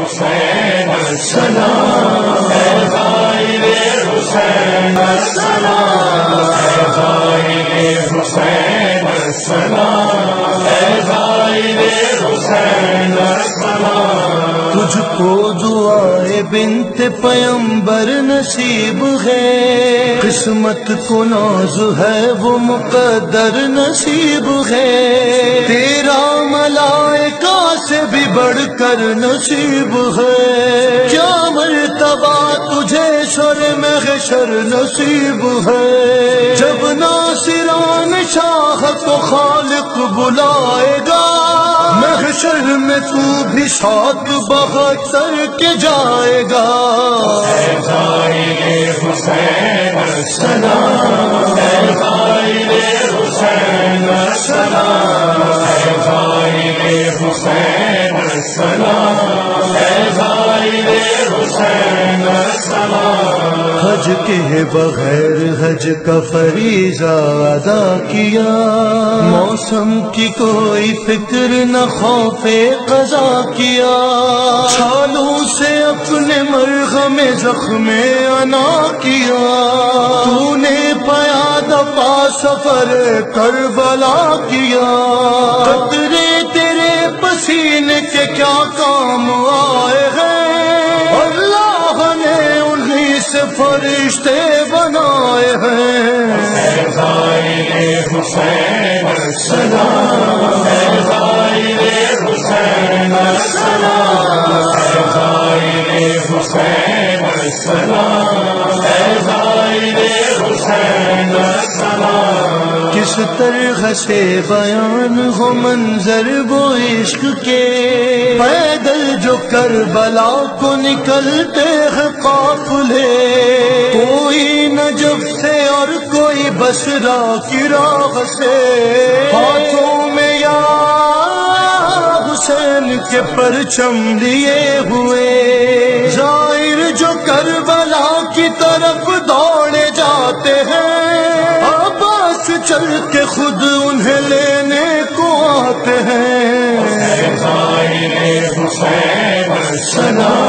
حسین السلام، اے غائب حسین السلام، اے غائب حسین السلام، اے غائب حسین السلام۔ تجھ کو دعائے بنت پیمبر نصیب ہے، قسمت کو ناز ہے وہ مقدر نصیب ہے، تیرا ملائکہ سے بھی بڑھ کر نصیب ہے، کیا مرتبہ تجھے شر محشر نصیب ہے، جب ناصران شاہ کو خالق بلائے گا، محشر میں تو بھی ساتھ بہتر کے جائے گا۔ اے غائب حسین السلام، اے غائب حسین السلام، اے غائب حسین السلام، اے غائب حسین السلام۔ حج کے بغیر حج کا فریضہ ادا کیا، موسم کی کوئی فکر نہ خوف قضا کیا، چھالوں سے اپنے مرہم زخم انا کیا، تو نے پیادہ پا سفر کربلا کیا، قطرے تیرے پسینے کے کیا کام آئے ہیں، اللہ نے انہی سے فرشتے بنائے ہیں۔ اے غائب حسین السلام، اے غائب حسین السلام، اے غائب حسین السلام، اے غائب حسین السلام۔ کس طرح سے بیان ہو منظر وہ عشق کے، پیدل جو کربلا کو نکلتے ہیں قافلے، کوئی نجف سے اور کوئی بصرہ کی راہ سے، ہاتھوں میں یا حسین کے پرچم لیے ہوئے، زائر جو کربلا کی طرف دوڑے جاتے ہیں، عباس چل کے خود انہیں لینے کو آتے ہیں۔ اے غائب حسین السلام،